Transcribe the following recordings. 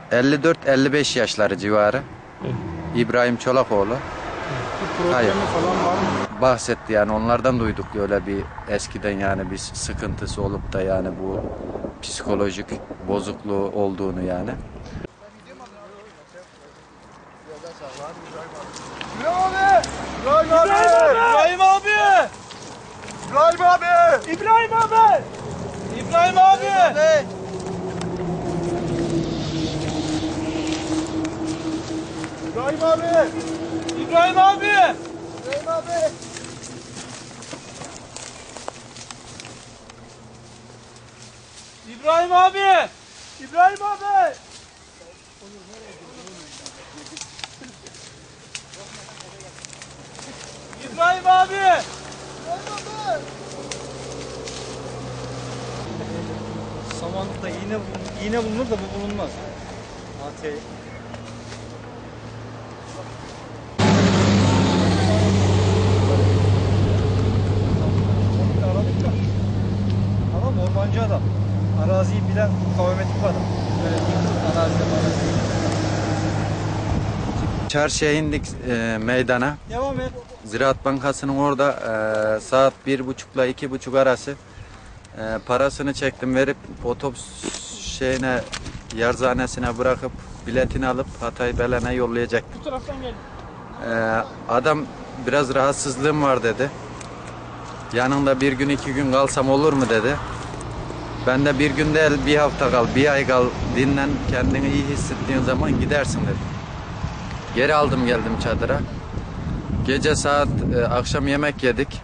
54-55 yaşları civarı. İbrahim Çolakoğlu. Bir Hayır. problemi falan var mı? Bahsetti yani, onlardan duyduk öyle bir eskiden yani bir sıkıntısı olup da yani bu psikolojik bozukluğu olduğunu yani. İbrahim abi! İbrahim abi! İbrahim abi! İbrahim abi! İbrahim abi! İbrahim abi! İbrahim abi! İbrahim abi! İbrahim abi! İbrahim abi! İbrahim abi! İbrahim abi! Samanlıkta iğne bulunur da bu bulunmaz. AT. Adam ormancı adam. Araziyi bilen kavmetli adam. Böyle arazide falan. Çarşıya indik meydana. Devam et. Ziraat Bankası'nın orada saat 1.30 ile 2.30 arası parasını çektim, verip otobüs şeyine, yarzanesine bırakıp biletini alıp Hatay Belen'e yollayacaktım. Bu taraftan gel. Adam biraz rahatsızlığım var dedi. Yanında bir gün 2 gün kalsam olur mu dedi. Ben de bir gün değil, bir hafta kal, bir ay kal, dinlen, kendini iyi hissettiğin zaman gidersin dedi. Geri aldım, geldim çadıra. Gece saat akşam yemek yedik.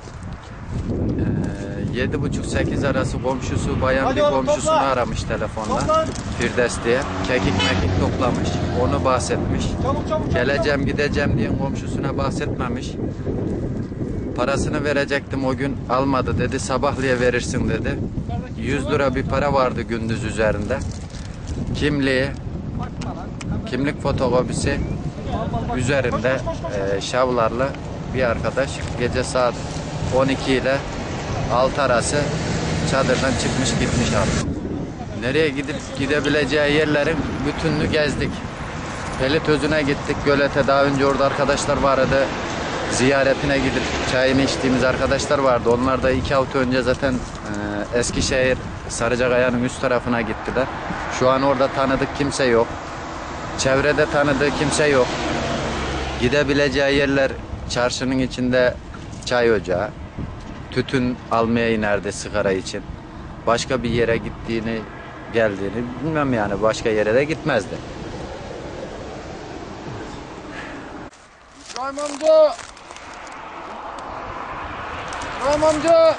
7.30-8 arası komşusu, bayan Hadi bir oğlum, komşusunu topla. aramış telefonla. Topla. Firdevs diye. Kekik mekik toplamış. Onu bahsetmiş. Çabuk. Geleceğim gideceğim diye komşusuna bahsetmemiş. Parasını verecektim o gün, almadı dedi. Sabahleye verirsin dedi. 100 lira bir para vardı gündüz üzerinde. Kimliği, kimlik fotokopisi üzerinde şavlarla bir arkadaş gece saat 12 ile 6 arası çadırdan çıkmış gitmiş abi. Nereye gidebileceği yerlerin bütününü gezdik. Pelit Özü'ne gittik, Gölet'e. Daha önce orada arkadaşlar vardı. Ziyaretine gidip çayını içtiğimiz arkadaşlar vardı. Onlar da 2 hafta önce zaten Eskişehir Sarıcakaya'nın üst tarafına gittiler. Şu an orada tanıdık kimse yok. Çevrede tanıdığı kimse yok. Gidebileceği yerler çarşının içinde çay ocağı. Tütün almaya inerdi sigara için. Başka bir yere geldiğini bilmem yani, başka yere de gitmezdi. İbrahim amca! İbrahim amca!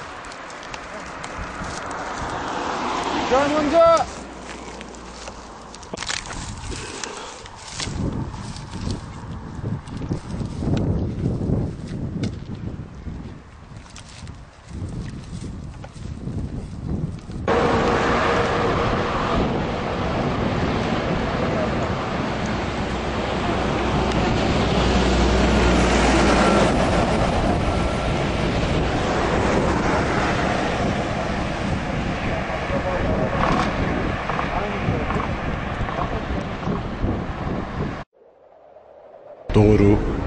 İbrahim amca! Doğru